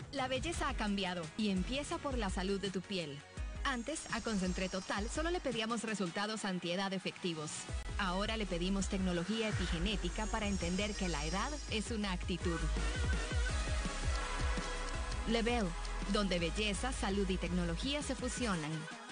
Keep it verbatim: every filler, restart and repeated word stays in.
La belleza ha cambiado y empieza por la salud de tu piel. Antes, a Concentré Total solo le pedíamos resultados antiedad efectivos. Ahora le pedimos tecnología epigenética para entender que la edad es una actitud. Lebel, donde belleza, salud y tecnología se fusionan.